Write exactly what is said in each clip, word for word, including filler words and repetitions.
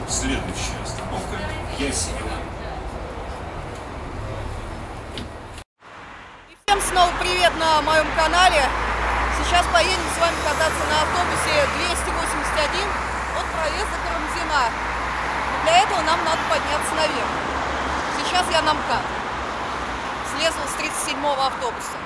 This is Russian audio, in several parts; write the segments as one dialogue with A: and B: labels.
A: Следующая остановка Ясенево.
B: Всем снова привет на моем канале. Сейчас поедем с вами кататься на автобусе двести восемьдесят один от проезда Карамзина. Но для этого нам надо подняться наверх. Сейчас я на МКАД. Слезла с тридцать седьмого автобуса.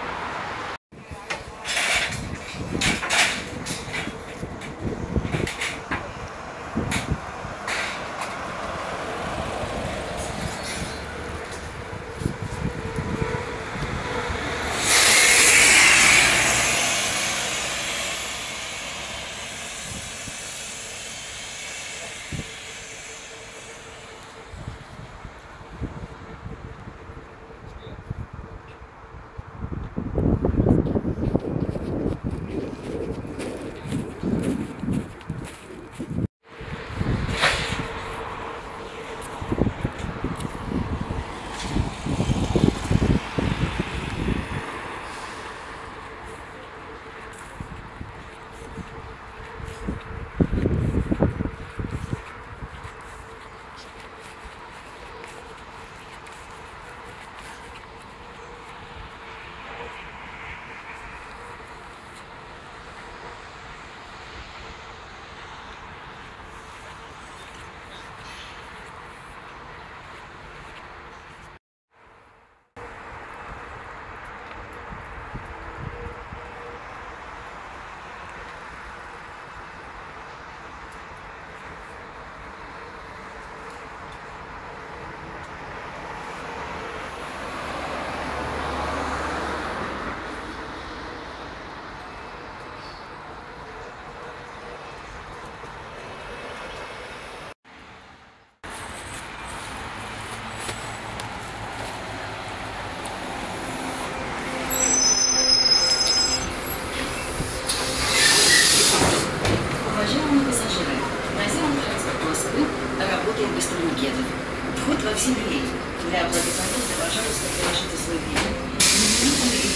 C: Вход во все двери. Для оплаты проезда, пожалуйста, положите свой билет. Спасибо.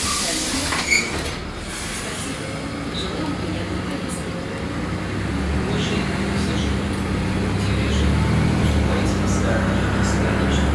C: Желаем приятного поездки.
A: Уважаемые пассажиры, будьте вежливы, уступайте места и бесконечно.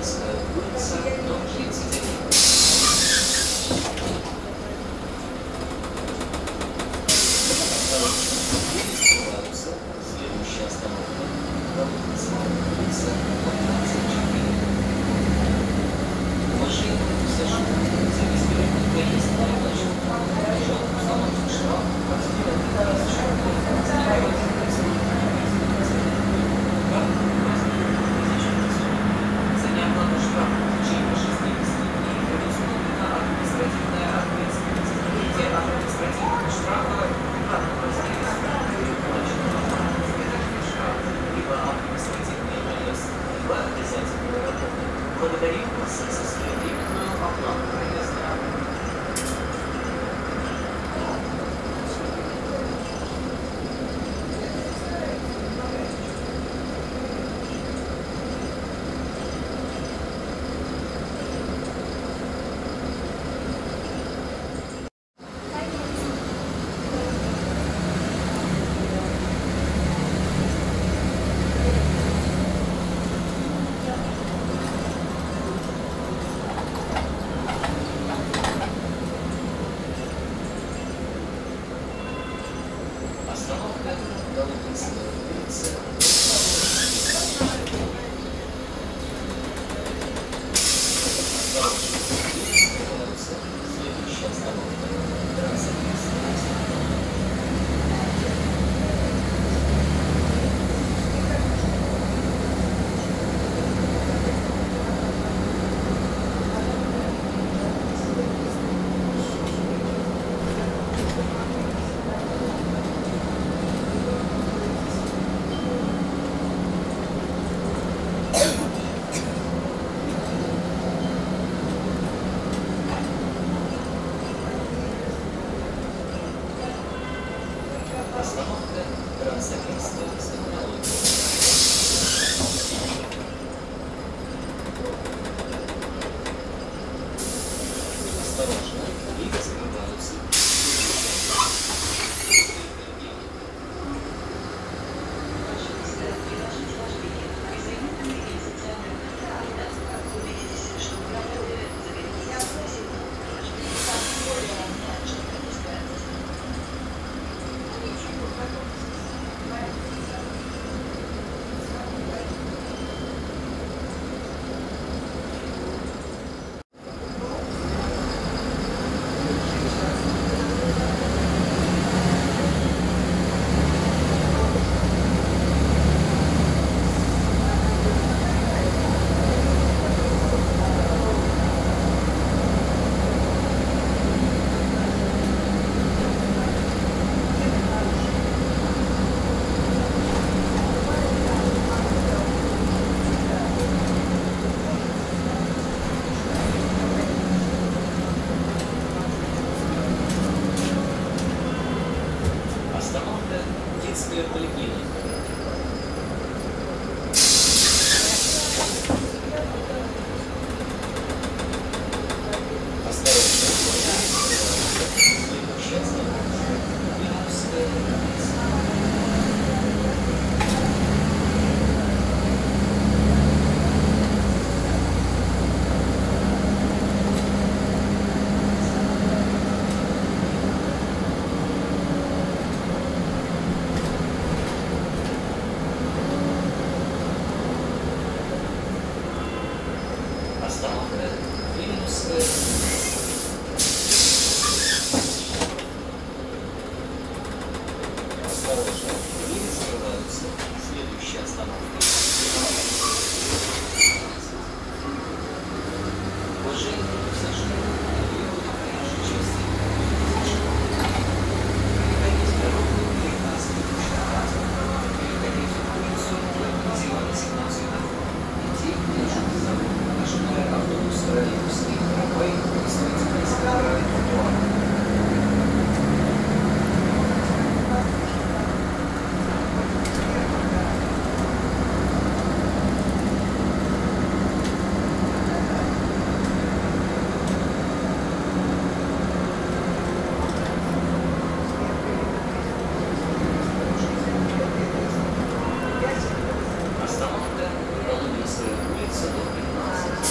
A: Ленинская улица, дом тридцать один. Осторожно, двери закрываются. Следующая остановка – Голубинская улица, дом двадцать четыре. Уважаемые пассажиры, за беспилотный проезд на оплаченный лежал установлен штраф от девяти тысяч рублей. За неоплату штрафа в течение шестидесяти дней будет установлена административная ответственность. Где административного штрафа в размере уплаченного административного штрафа, либо административный арест, либо обязательная работа. Благодарим вас за своевременную оплату проезда. Остановка Голубинская улица. Осторожно, двери закрываются. Следующая остановка – Трансатлантическая. Остановка Трансатлантическая. Осторожно, двери закрываются. Остановка детская поликлиника. Осторожно, следующая остановка Ленинская улица. Остановка Ленинская. Осторожно, двери закрываются. Следующая остановка. Уважаемые пассажиры, переводы проезжей части переходить дорогу девятнадцать транспорта, переходить улицу Зеленый семнадцать дорогу. Идти держать за руку. Ожидая автобус троллейбусный, трамвай, административный скорый тротуар. Остановка Голубинская улица, дом пятнадцать.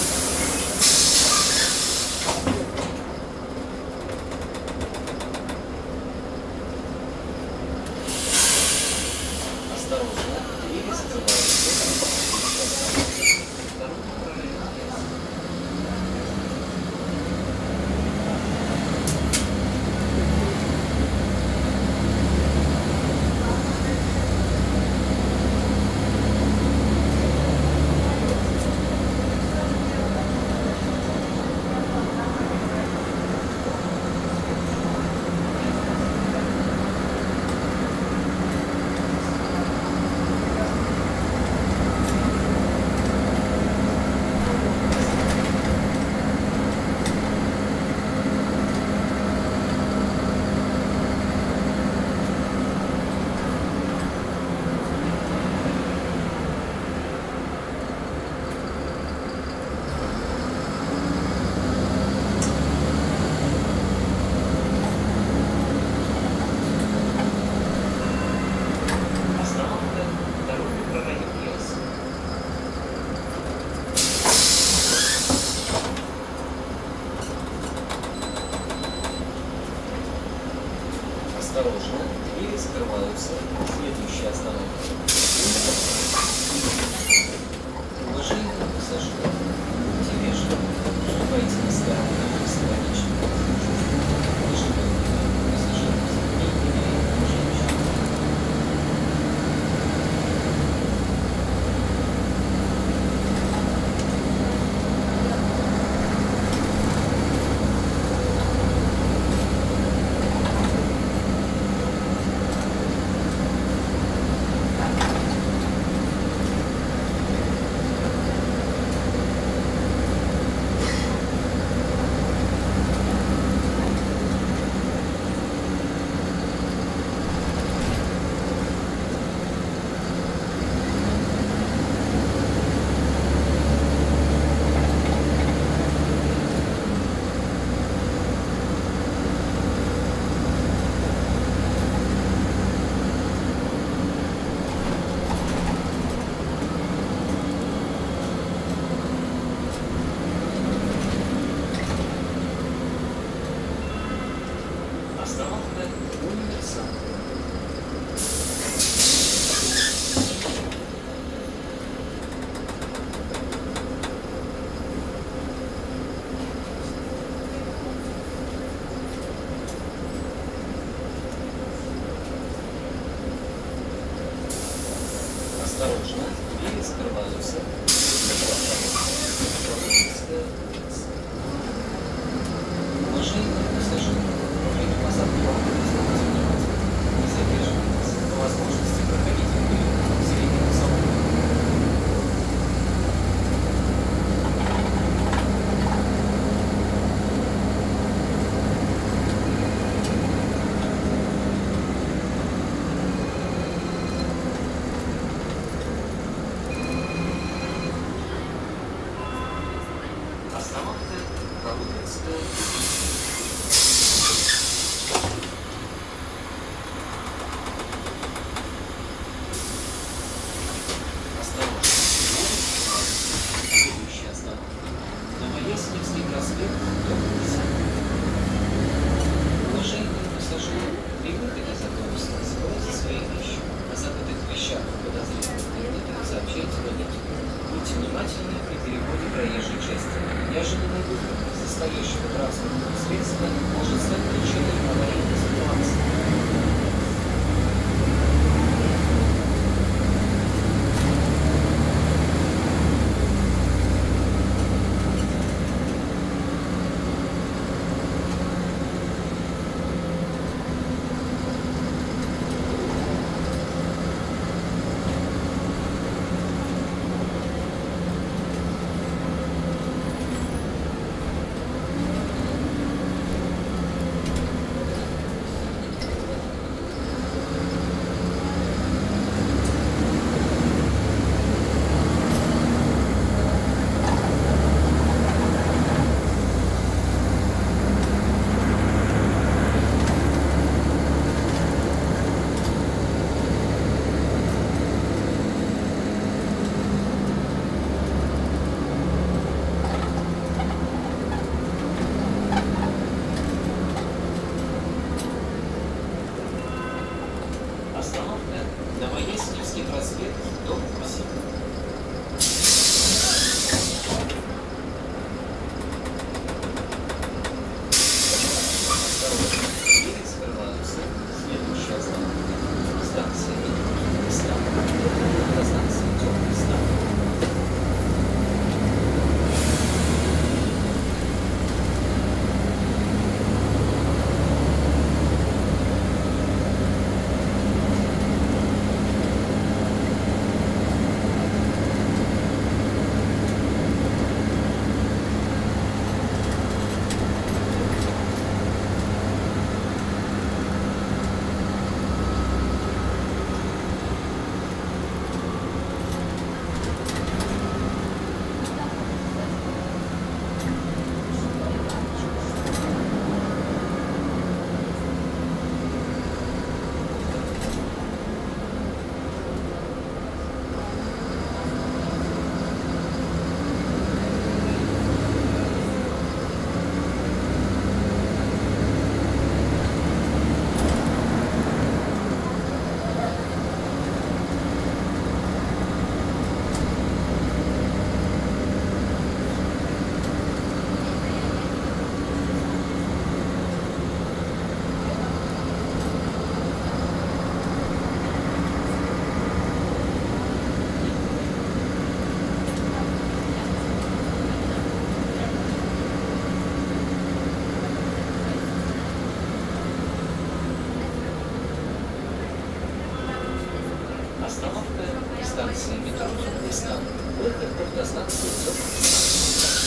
A: Следующая остановка. Уважаемые пассажиры, будьте вежливы, уступайте места на бесконечном. Уважаемые пассажиры, не имеют женщин. Остановка универсам. Осторожно, двери скрываются. Уважаемые пассажиры, во время не задерживайтесь, по возможности проходите в середину салона. Остановка Калужская. Следующая остановка. Новоясеневский проспект, дом десять. Уважаемые пассажиры, при выходе из автобуса скройте свои вещи. О забытых вещах и подозрительных предметах сообщайте водителю. Будьте внимательны при переходе проезжей части. Неожиданный выход из настоящего транспортного средства может стать причиной аварийной ситуации. знак «Светлый».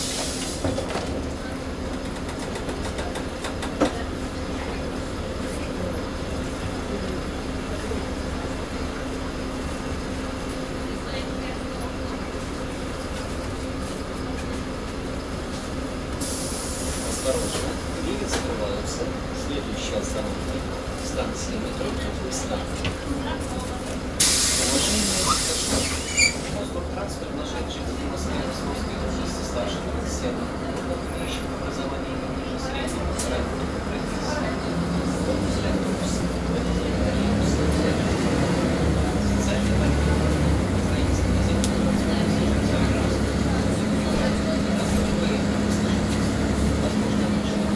A: Осторожно, двери закрываются. Следующая остановка – станция метро «Теплый стан». Уважаемые пассажиры, Мосгортранспорт нашедший в Москве Московской области старше тридцати одного года, имеющих образование не ниже среднего, раннего профессии. Водитель автобуса, водитель троллейбуса, специальный пакет, проезд на землю, возможно, лучше,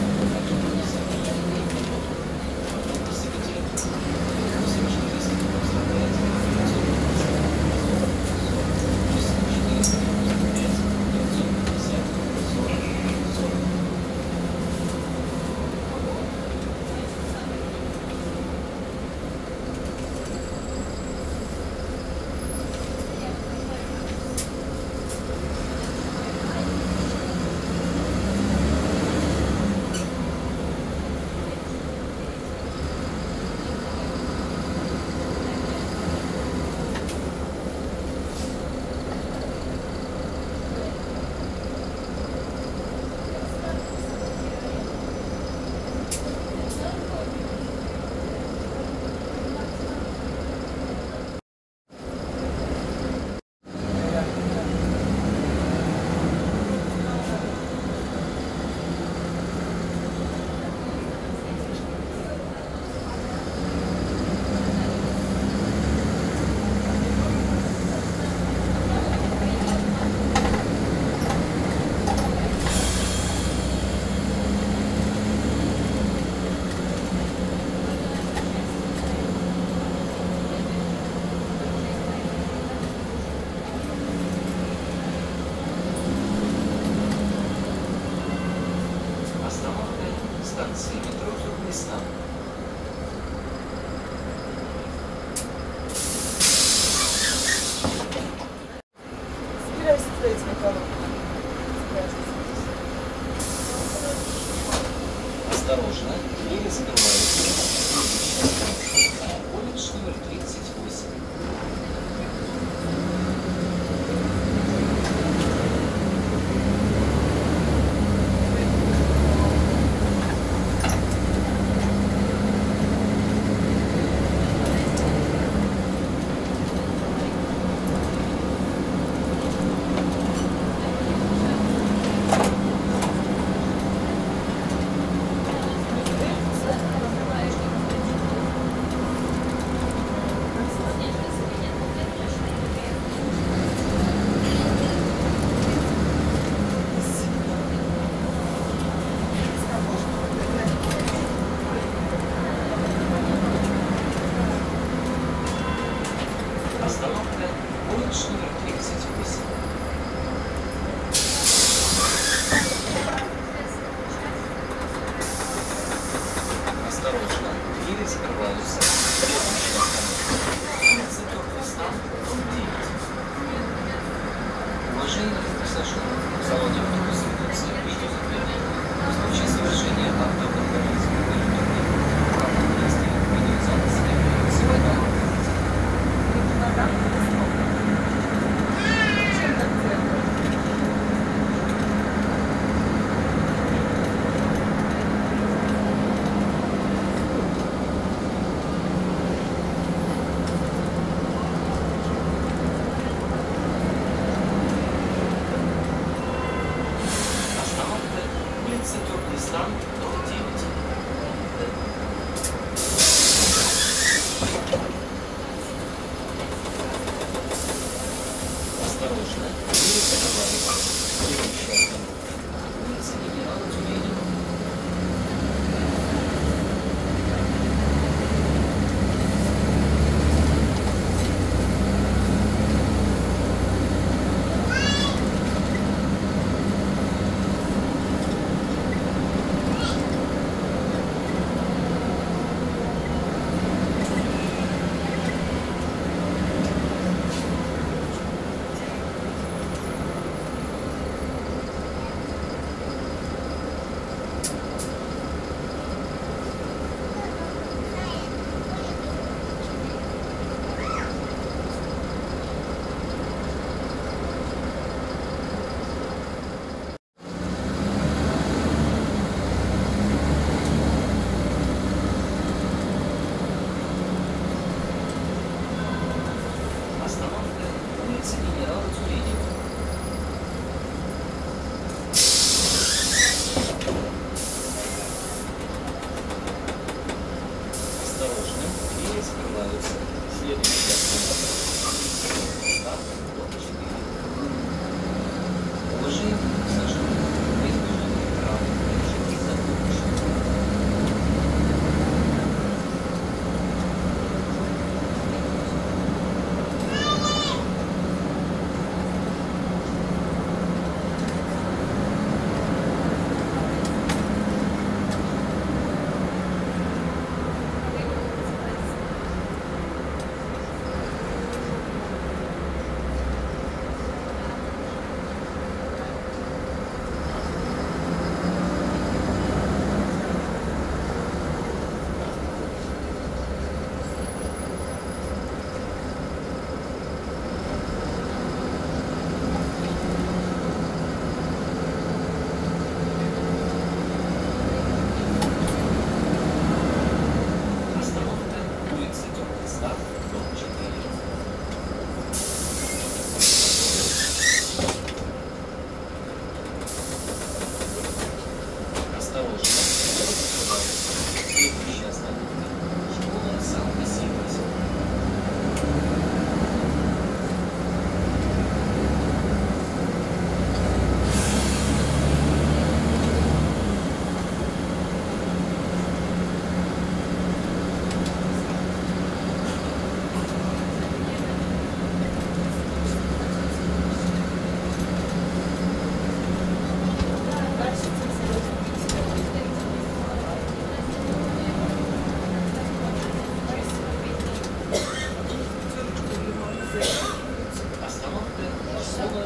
A: станции метро «Теплый стан».
B: Собирайся туда этим колонками.
A: Осторожно, двери закрываются. Колледж номер тридцать восемь. Остановка колледж номер тридцать восемь. Осторожно, двери закрываются. Следующая остановка. Улица Теплый стан, дом девять. Уважаемые пассажиры, в салоне автобуса ведутся видеозаключения. В случае совершения автовандализма на интернете, правом месте видеозаписи сегодня остановка улица Теплый стан, дом девять. Осторожно, двери закрываются. Следующая остановка. Улица генерала Тюменева.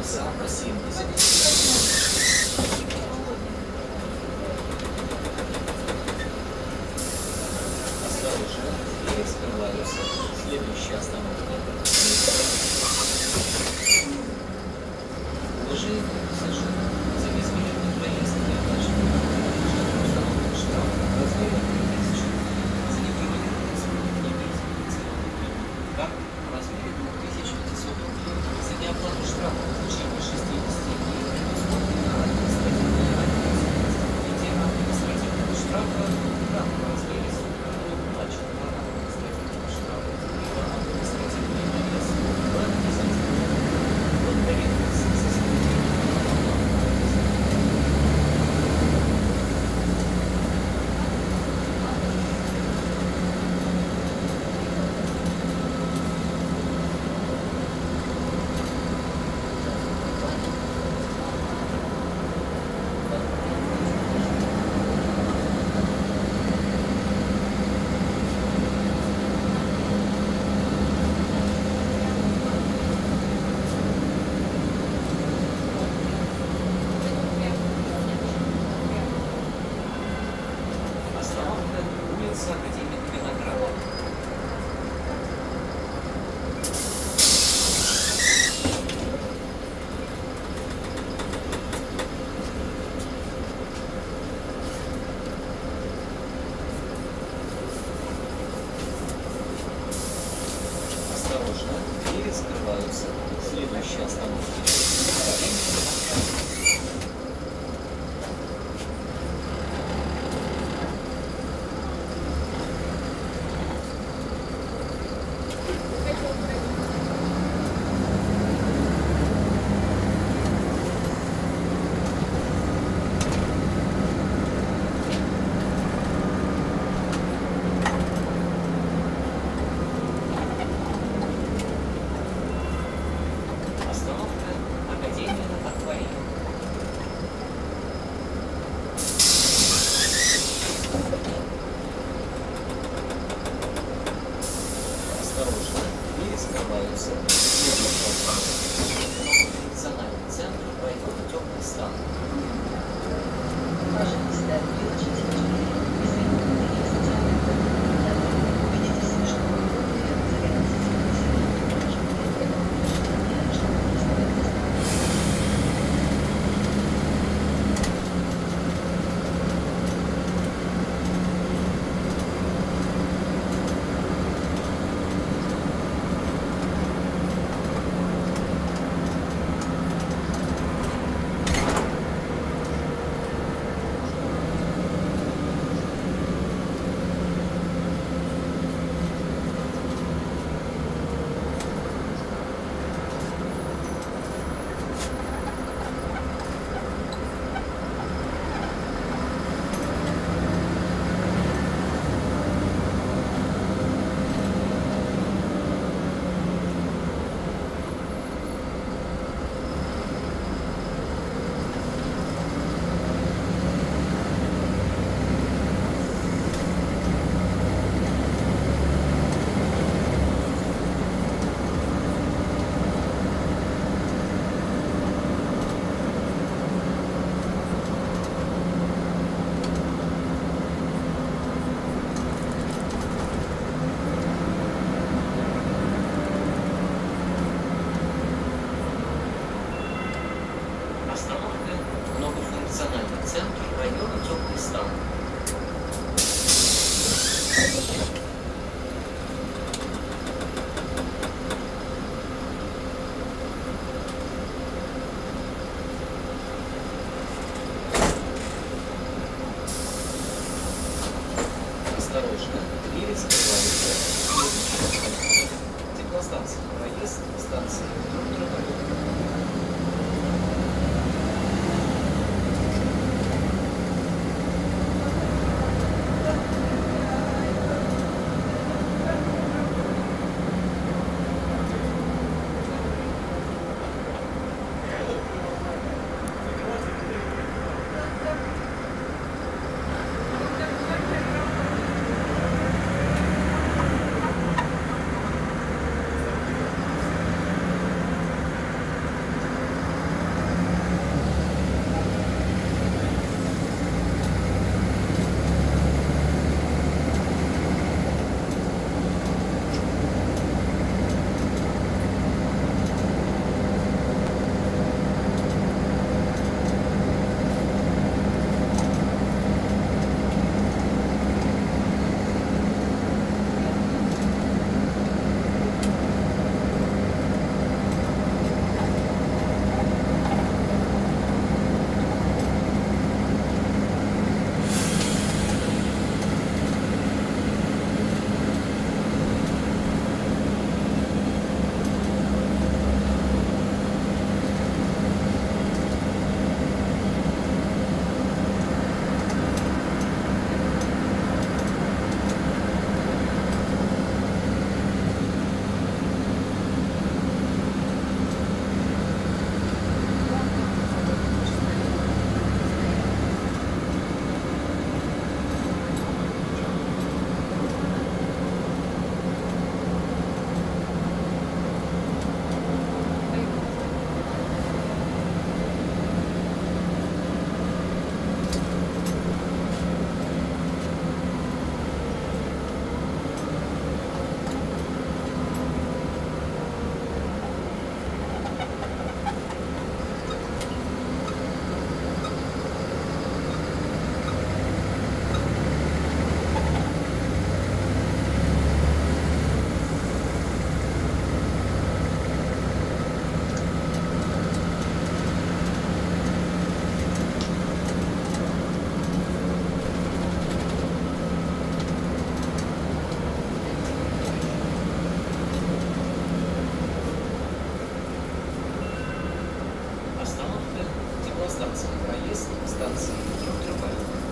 A: Самка семьдесят. Осторожно, двери скрываются. Следующая остановка. Уважаемые пассажиры, за безбилетный проезд не оплачиваем. Установлен штраф в размере три тысячи рублей. За неприводимый исполнение необязательного как в размере двух тысяч пятисот рублей. За неоплату штрафа в течение шестидесяти дней предусмотрена административная ответственность. В виде административного штрафа как в размере суток до уплаченного административного штрафа либо административный арест в обязательном. Благодарение за состояние. Остановка улица Академика Виноградова. Осторожно, двери скрываются. Следующая остановка. Академика Виноградова. Остановка Академия акварель. Осторожно, двери скрываются. Следующая остановка. Функциональный центр войдет в теплый стан.
C: Пожалуйста, выключите двери. Если вы выйдете, то убедитесь, что
A: Остановка многофункциональный центр района теплый стан. Осторожно, двери скрываются. Теплостанция. Проезд станции. метростанции «Проезд», станции метро «Трубай».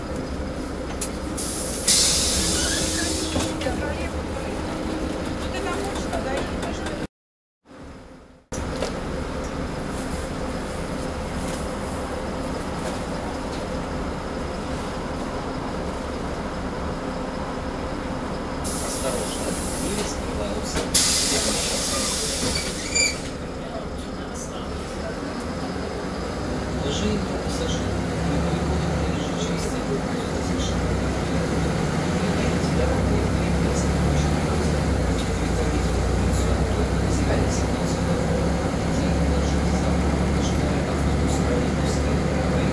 A: Осторожно, не раскрываются уважаемые пассажиры, вы переходите к проезжей части разрешения. Переходите дорогу и переходите к очень просто. Переходите в улицу, только называйте сигнал светофора. Где положите запах, нажимая автобус троллейбусской трамвай.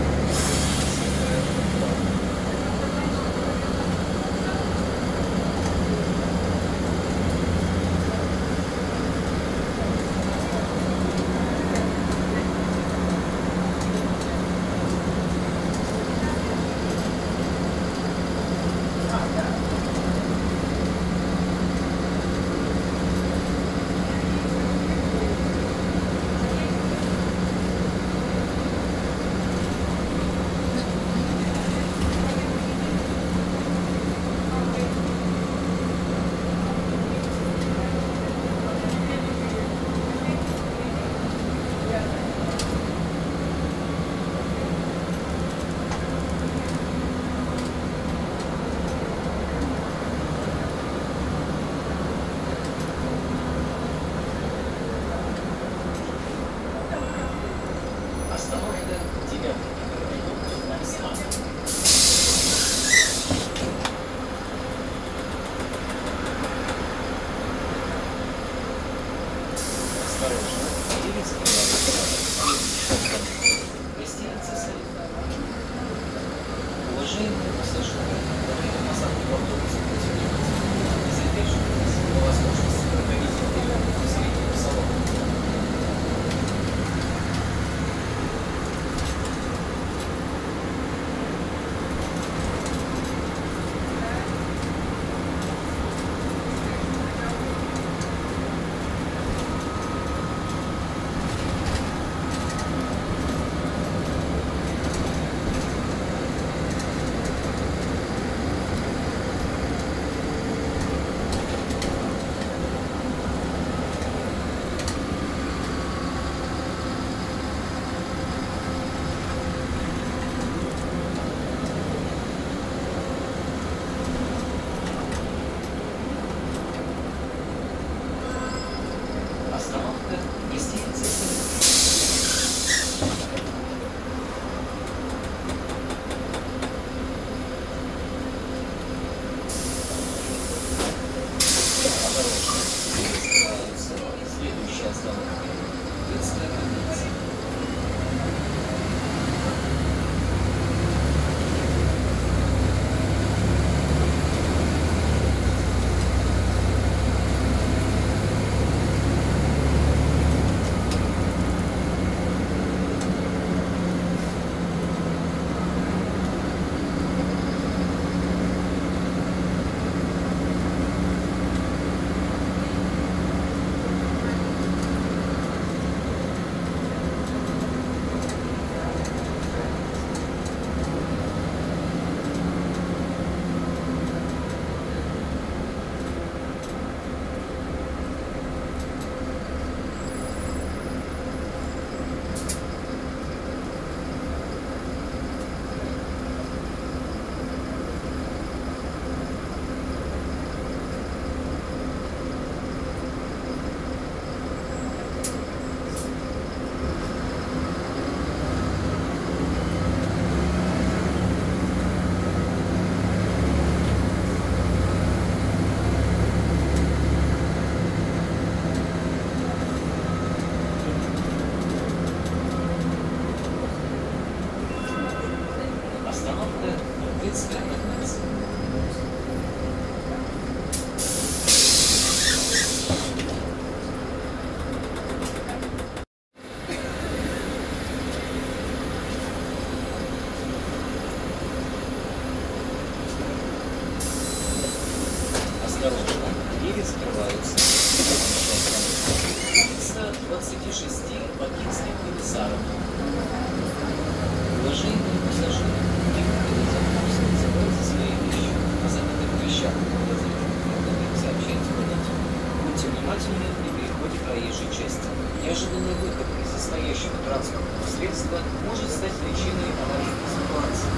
A: Уважаемые пассажиры, некоторые запросы забывают за свои вещи, о забытых вещах могут сообщать водителю. Будьте внимательны при переходе проезжей части. Неожиданный выход из настоящего транспортного средства может стать причиной аварийной ситуации.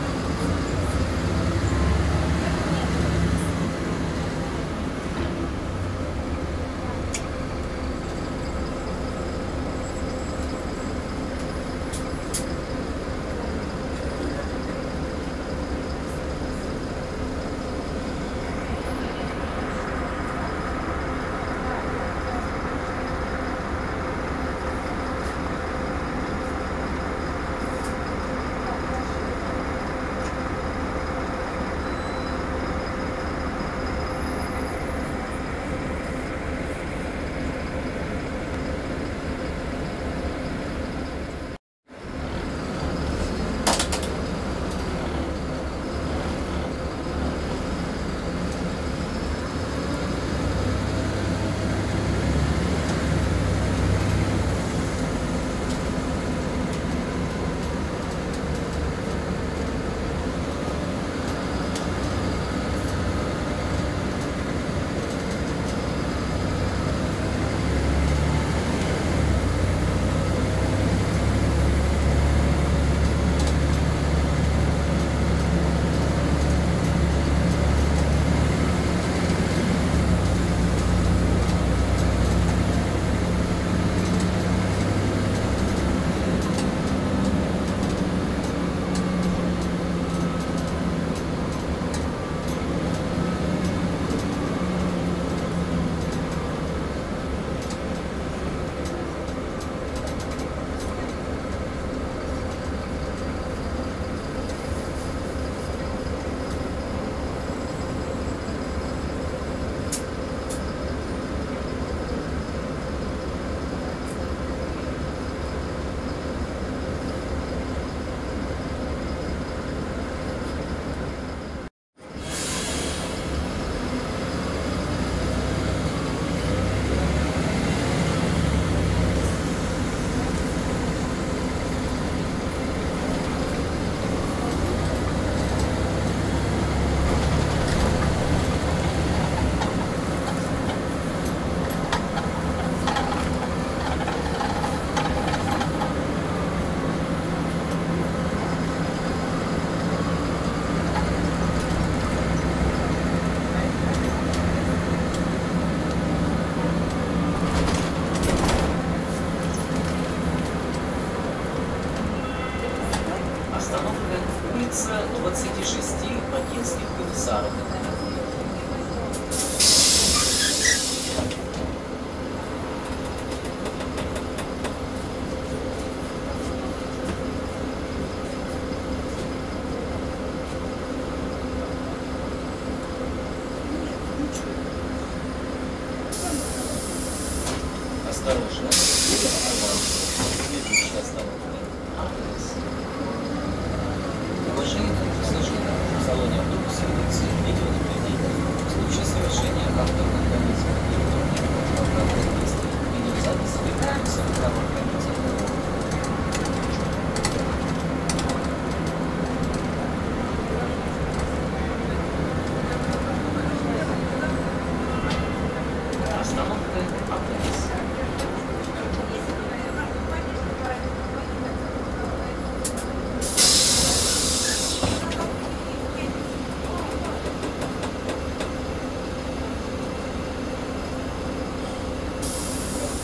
D: улица двадцати шести Бакинских комиссаров. Осторожно. Следующая остановка. Адрес. Уважаемые пассажиры, в салоне автобуса ведется видеонаблюдение. В случае совершения автомобилизма или других противоправных действий видеозапись собирается в правоохранительных органах. Остановка автобуса.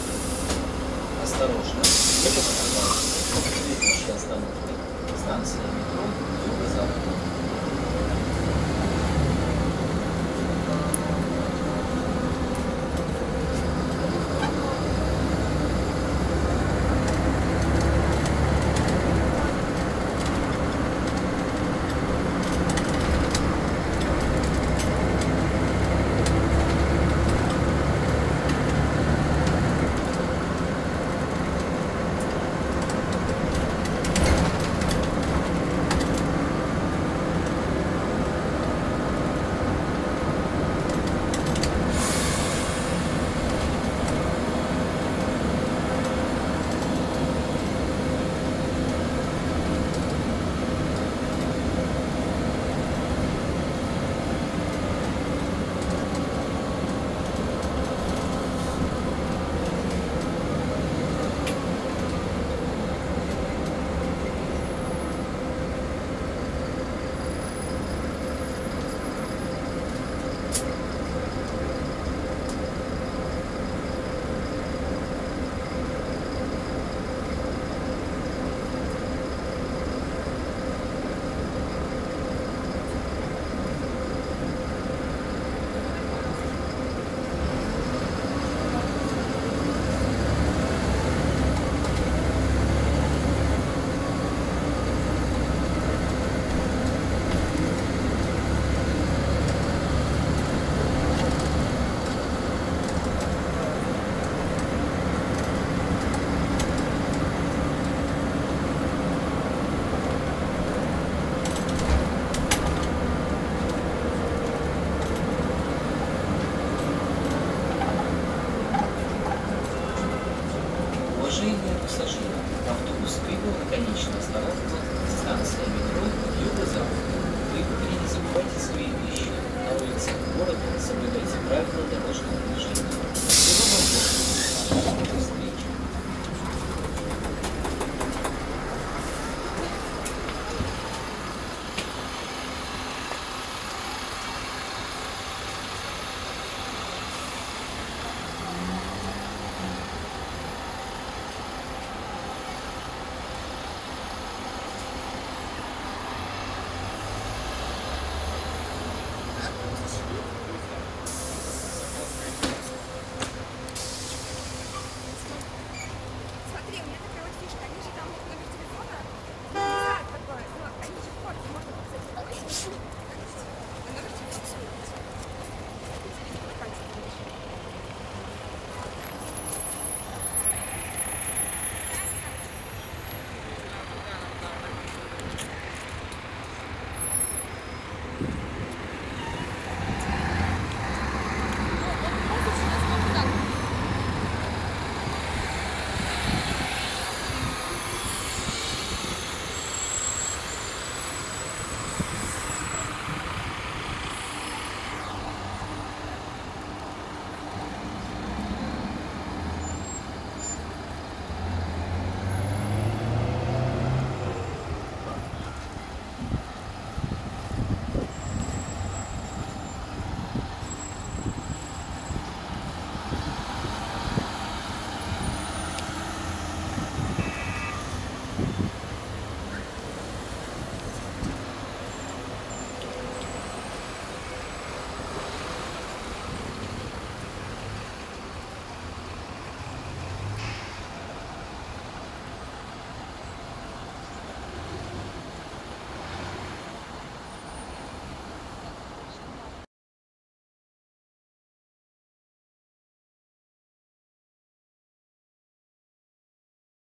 D: Осторожно. Следующая остановка. Станция.